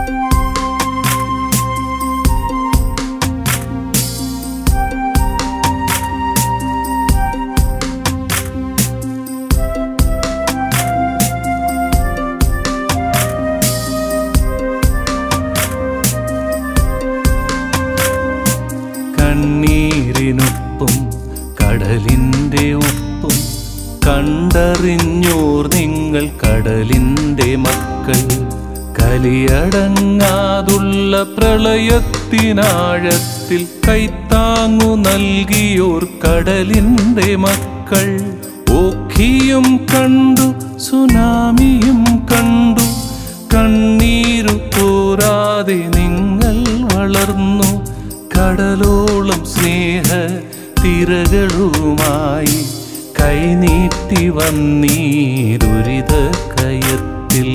കണ്ണീരിനൊപ്പം കടലിൻ്റെ ഒപ്പം കണ്ടറിഞ്ഞോർ നിങ്ങൾ കടലിൻ്റെ മക്കൾ. കലിയടങ്ങാതുള്ള പ്രളയത്തിനാഴത്തിൽ കൈത്താങ്ങു നൽകിയോർ കടലിൻ്റെ മക്കൾ. ഓഖിയും കണ്ടു സുനാമിയും കണ്ടു, കണ്ണീരു പോരാതെ നിങ്ങൾ വളർന്നു. കടലോളം സ്നേഹ തിരകളുമായി കൈനീട്ടി വന്നീ ദുരിത കയത്തിൽ.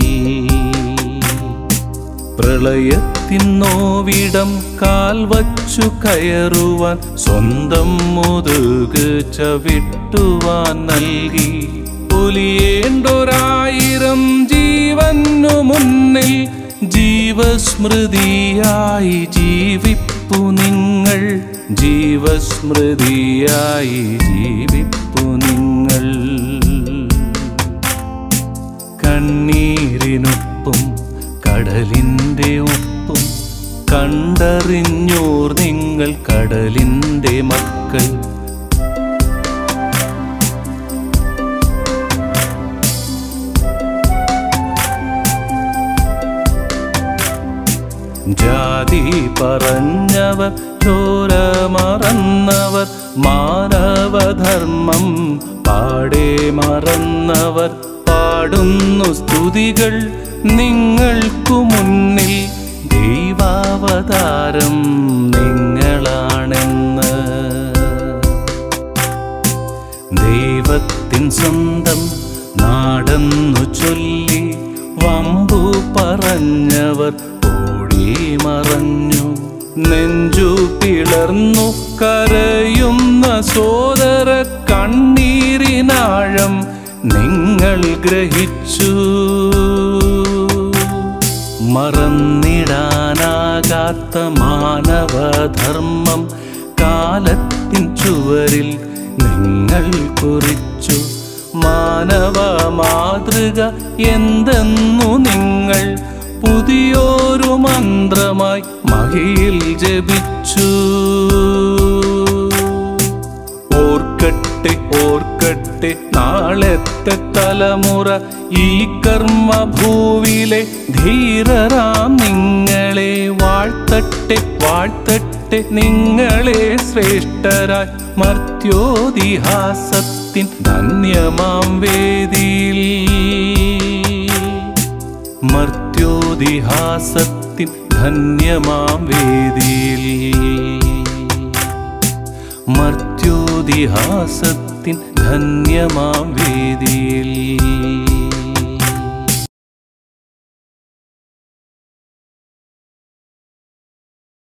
പ്രളയത്തിൻ നോവിടം കാൽ വച്ചു കയറുവാൻ സ്വന്തം മുതുക് ചവിട്ടുവാൻ നൽകി. ഒലിയേണ്ടൊരായിരം ജീവനു മുന്നിൽ ജീവസ്മൃതിയായി ജീവിപ്പു നിങ്ങൾ, ജീവസ്മൃതിയായി ജീവിപ്പു നിങ്ങൾ. കണ്ണീരിനൊപ്പം കടലിൻ്റെ ഒപ്പം കണ്ടറിഞ്ഞോർ നിങ്ങൾ കടലിൻ്റെ മക്കൾ. ജാതി പറഞ്ഞവർ, ചോര മറന്നവർ, മാനവധർമ്മം പാടെ മറന്നവർ പാടുന്നു സ്തുതികൾ നിങ്ങൾക്കു മുന്നിൽ. ദൈവാവതാരം നിങ്ങളാണെന്ന് ദൈവത്തിൻ സ്വന്തം നാടെന്നു ചൊല്ലി വമ്പു പറഞ്ഞവർ മറഞ്ഞു. നെഞ്ചു പിളർന്നു കരയുന്ന സോദര കണ്ണീരിനാഴം നിങ്ങൾ ഗ്രഹിച്ചു. മറന്നിടാനാകാത്ത മാനവധർമ്മം കാലത്തിൻ ചുവരിൽ നിങ്ങൾ കുറിച്ചു. മാനവ മാതൃക എന്തെന്നു നിങ്ങൾ പുതിയൊരു മന്ത്രമായി മഹിയിൽ ജപിച്ചു. ഓർക്കട്ടെ ഓർക്കട്ടെ നാളത്തെ തലമുറ ഈ കർമ്മഭൂവിലെ ധീരരാം നിങ്ങളെ. വാഴ്ത്തട്ടെ വാഴ്ത്തട്ടെ നിങ്ങളെ ശ്രേഷ്ഠരായി മർത്യോതിഹാസത്തിൻ ധന്യമാം വേദിയിൽ. മർത്യോതിഹാസത്തിൻ ധന്യമാം വേദിയിൽ. മർത്യോതിഹാസത്തിൻ ധന്യമാം വേദിയിൽ.